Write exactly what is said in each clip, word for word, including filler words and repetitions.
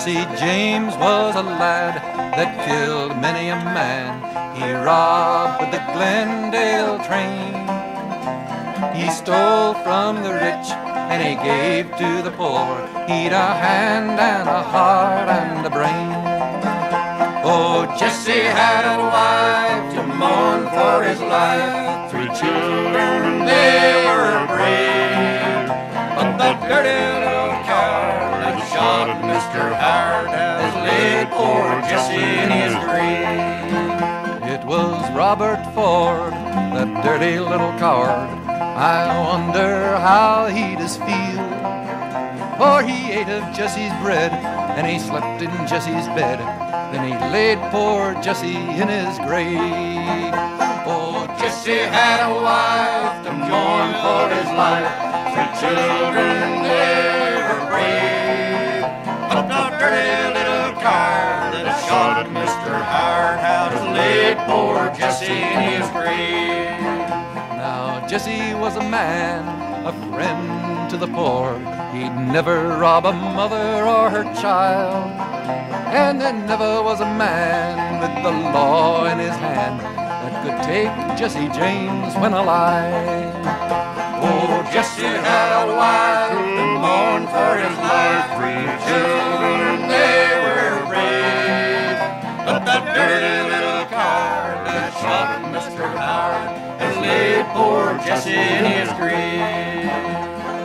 Jesse James was a lad that killed many a man. He robbed with the Glendale train. He stole from the rich and he gave to the poor. He'd a hand and a heart and a brain. Oh, Jesse had a wife to mourn for his life. Three children, they were brave. But the dirty little coward that shot at Mister Howard has laid poor Jesse in his grave. It was Robert Ford, that dirty little coward. I wonder how he does feel. For he ate of Jesse's bread and he slept in Jesse's bed. Then he laid poor Jesse in his grave. Oh, Jesse had a wife to mourn for his life. Three children, they were brave. But the dirty little coward that shot at Mister Howard has laid poor Jesse in his grave. Now Jesse was a man, a friend to the poor. He'd never rob a mother or her child. And there never was a man with the law in his hand that could take Jesse James when alive. Oh, Jesse had a wife to mourn for his life. Three children, they were brave. But that dirty little coward that shot at Mister Howard has laid poor Jesse in his grave.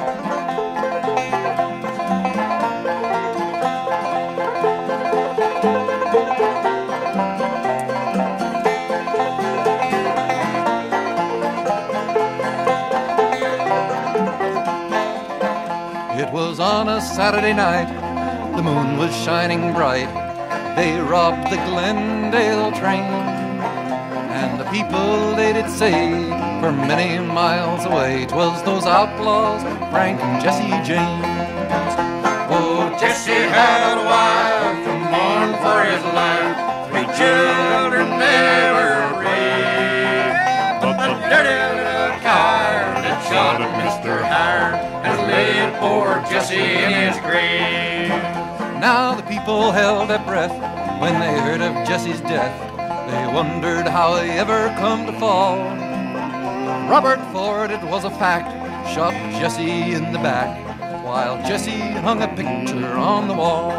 It was on a Saturday night, the moon was shining bright. They robbed the Glendale train, and the people, they did say, for many miles away, 'twas those outlaws, Frank and Jesse James. Oh, Jesse had a wife to mourn for his life. Three children, they were brave. But the dirty little coward that shot at Mister Howard has laid poor Jesse in his grave. Now the people held their breath when they heard of Jesse's death. They wondered how he ever come to fall. Robert Ford, it was a fact, shot Jesse in the back, while Jesse hung a picture on the wall.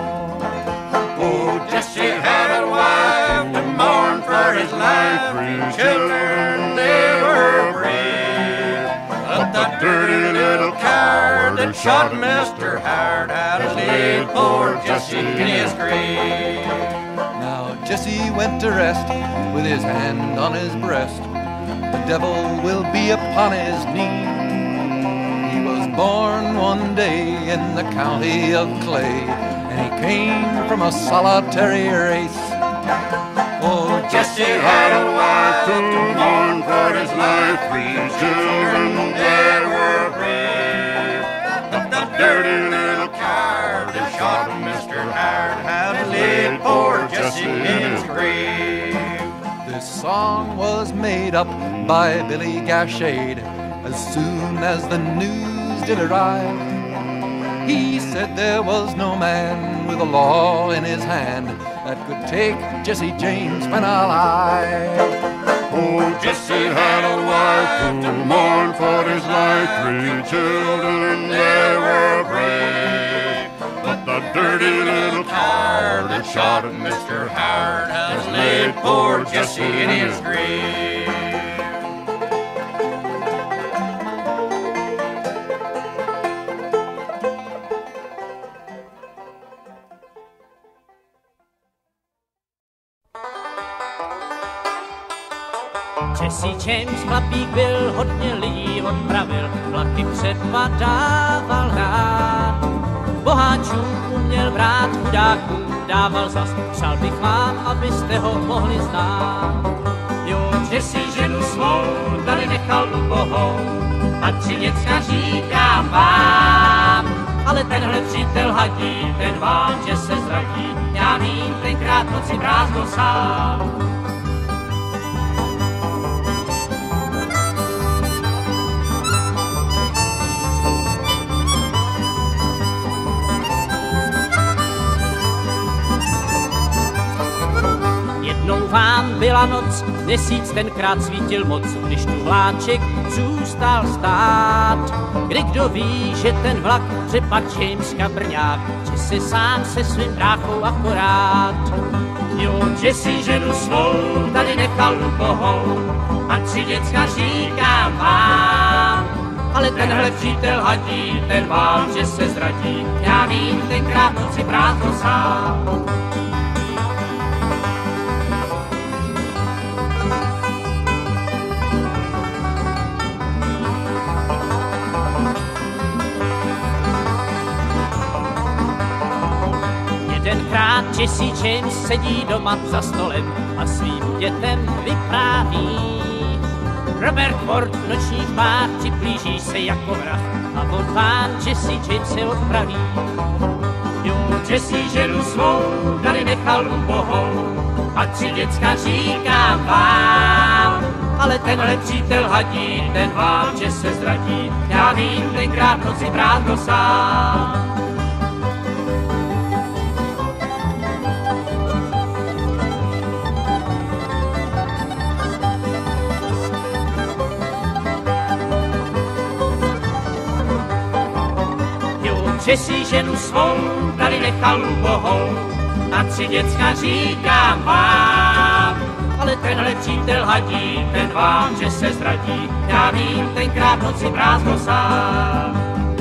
Oh, Jesse had a wife to mourn for his life. Three children, they were brave. But the dirty little coward that shot Mister Howard has laid poor Jesse in his grave. Now Jesse went to rest with his hand on his breast. The devil will be upon his knee. He was born one day in the county of Clay, and he came from a solitary race. Oh, Jesse had a wife to mourn for his life. Three children, they were brave. But the dirty little coward that shot Mister Howard had laid poor Jesse in his grave. This song was made up by Billy Gashade as soon as the news did arrive. He said there was no man with a law in his hand that could take Jesse James when alive. Oh, Jesse had a wife to mourn for his life. Three children, they were brave. But the dirty little coward that shot at Mister Howard has laid poor Jesse in his grave. Jesse James chlapík byl, hodně lidí odpravil, vlaky třeba dával rád. Boháčům uměl brát, chudákům dával zas, přál bych vám, abyste ho mohli znát. Jo, Jesse ženu svou tady nechal ubohou, a Třiněcka říkám vám. Ale tenhle přítel hadí, ten vám, že se zradí, já vím, tenkrát noci prázdno sám. byla noc, měsíc tenkrát svítil moc, když tu vláček zůstal stát. Kdy kdo ví, že ten vlak přepad James Kabrňák, že si sám se svým bráchou akorát. Jo, že si ženu svou tady nechal ubohou, a tři děcka říkám vám, ale tenhle přítel hadí, ten vám, že se zradí. Já vím, tenkrát noci brácho sám. Jedenkrát Jesse James sedí doma za stolem a svým dětem vypráví. Robert Ford v nočních tmách přiblíží se jako vrah a on pán Jesse James se odpraví. Jo, Jesse ženu svou tady nechal ubohou a tři děcka říkám vám, ale tenhle přítel hadí, ten vám, že se zradí. Já vím, tenkrát v noci brácho sám. Že si ženu svou tady nechal ubohou a tři děcka říkám vám, ale tenhle přítel hadí, ten vám, že se zradí. Já vím, tenkrát v noci brácho sám.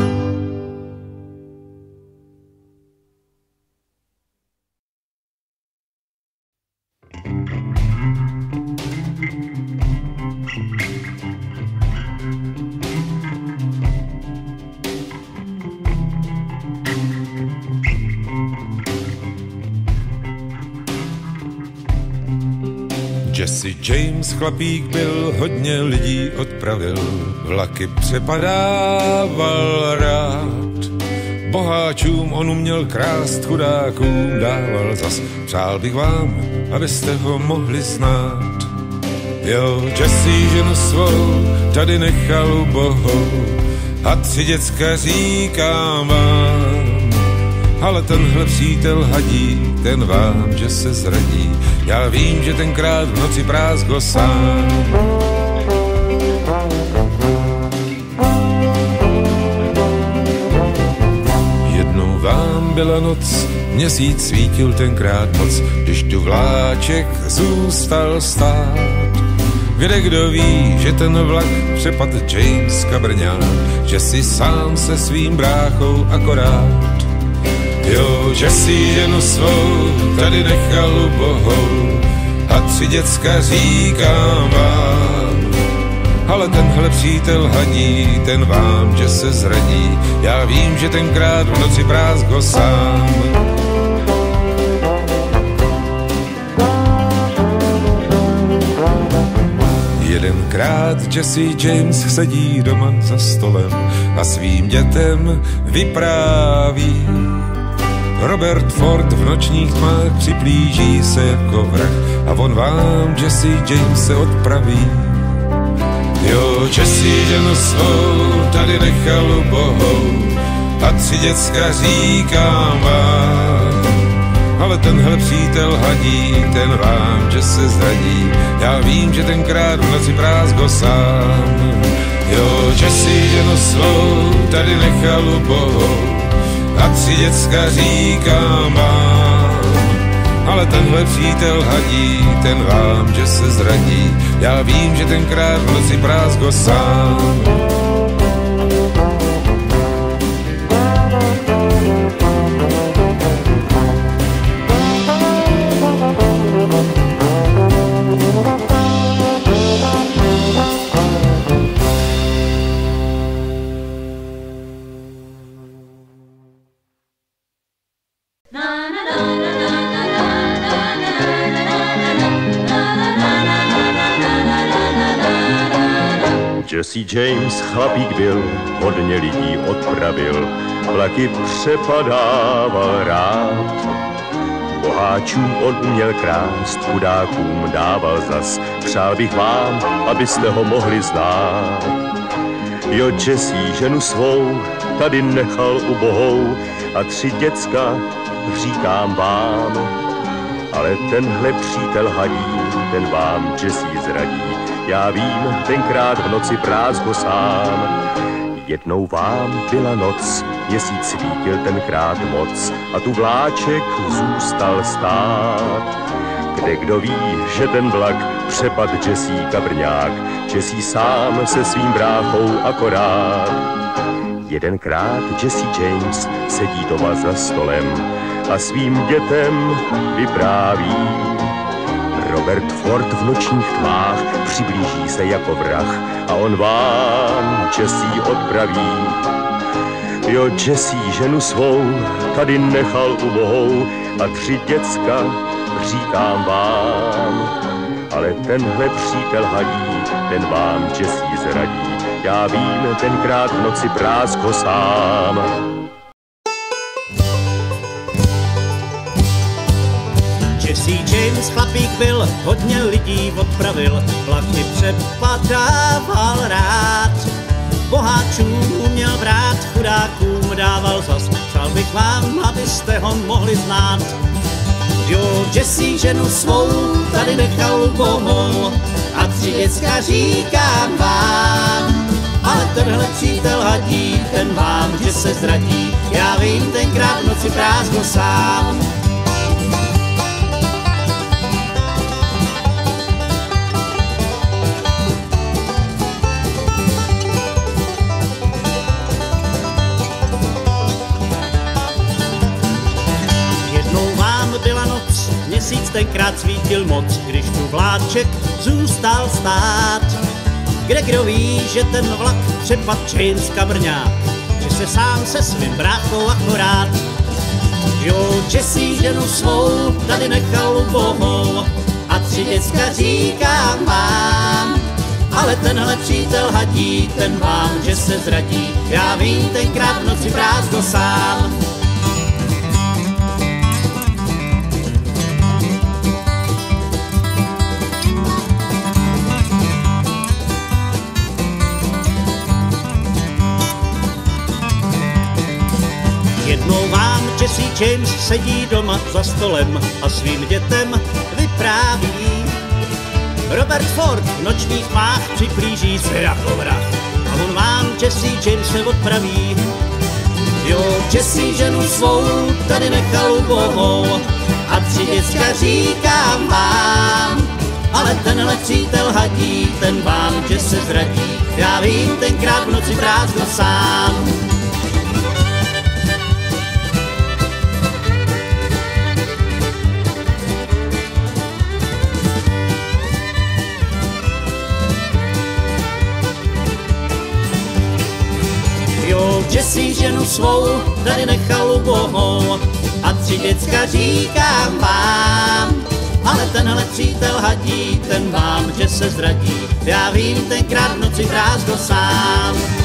Jesse James chlapík byl, hodně lidí odpravil, vlaky přepadával rád. Boháčům on uměl krást, chudákům dával zas. Přál bych vám, abyste ho mohli znát. Jo, Jesse ženu svou tady nechal ubohou a tři děcka říkám vám, ale tenhle přítel hadí, ten vám, že se zradí. Já vím, že tenkrát v noci prázdko sám. Jednou vám byla noc, měsíc svítil tenkrát moc, když tu vláček zůstal stát. Kde kdo ví, že ten vlak přepad James Kabrňák, že si sám se svým bráchou akorát. Jo, že si ženu svou tady nechal ubohou a tři děcka říkám vám, ale tenhle přítel hadí, ten vám, že se zradí. Já vím, že tenkrát v noci prázdko sám. Jedenkrát Jesse James sedí doma za stolem a svým dětem vypráví. Robert Ford v nočních tmách přiblíží se jako vrah a on vám, Jesse James, se odpraví. Jo, Jesse ženu svou tady nechal ubohou a tři děcka říkám vám, ale tenhle přítel hadí, ten vám, že se zradí. Já vím, že tenkrát v noci prázdko sám. Jo, Jesse ženu svou tady nechal ubohou a tři děcka říkám vám, ale tenhle přítel hadí, ten vám, že se zradí. Já vím, že tenkrát v noci prázdko sám. Jesse James chlapík byl, hodně lidí odpravil, vlaky přepadával rád. Boháčům on uměl krást, chudákům dával zas. Přál bych vám, abyste ho mohli znát. Jo, Jesse ženu svou tady nechal ubohou a tři děcka říkám vám, ale tenhle přítel hadí, ten vám Jesse zradí. Já vím, tenkrát v noci prázdno sám. Jednou vám byla noc, měsíc svítil tenkrát moc a tu vláček zůstal stát. Kde kdo ví, že ten vlak přepad Jesse Kabrňák, Jesse sám se svým bráchou akorát. Jedenkrát Jesse James sedí doma za stolem a svým dětem vypráví. Robert Ford v nočních tmách přiblíží se jako vrah a on vám Jesse odpraví. Jo, Jesse ženu svou tady nechal ubohou a tři děcka říkám vám. Ale tenhle přítel hadí, ten vám Jesse zradí. Já vím, tenkrát v noci práskl sám. Jesse James chlapík byl, hodně lidí odpravil, vlaky přepadával rád. Boháčům uměl brát, chudákům dával zas, přál bych vám, abyste ho mohli znát. Jo, Jesse ženu svou tady nechal bohou a tři děcka říkám vám. Ale tenhle přítel hadí, ten vám, že se zradí, já vím, tenkrát v noci prázdno sám. Měsíc tenkrát svítil moc, když tu vláček zůstal stát. Kde kdo ví, že ten vlak přepad James Kabrňák, že se sám se svým bráchou akorát. Jo, Jesse ženu svou tady nechal ubohou a tři děcka říkám vám. Ale tenhle přítel hadí, ten vám, že se zradí, já vím, tenkrát v noci prázdno sám. Jednou vám Jesse James sedí doma za stolem a svým dětem vypráví. Robert Ford v nočních tmách připlíží se jako vrah a on vám Jesse James se odpraví. Jo, Jesse ženu svou tady nechal ubohou a tři děcka říkám vám. Ale tenhle přítel hadí, ten vám Jesse zradí, já vím, tenkrát v noci prázdno sám. Jesse ženu svou tady nechal ubohou a tři děcka říkám vám. Ale tenhle přítel hadí, ten vám, že se zradí, já vím, tenkrát v noci prázdno sám.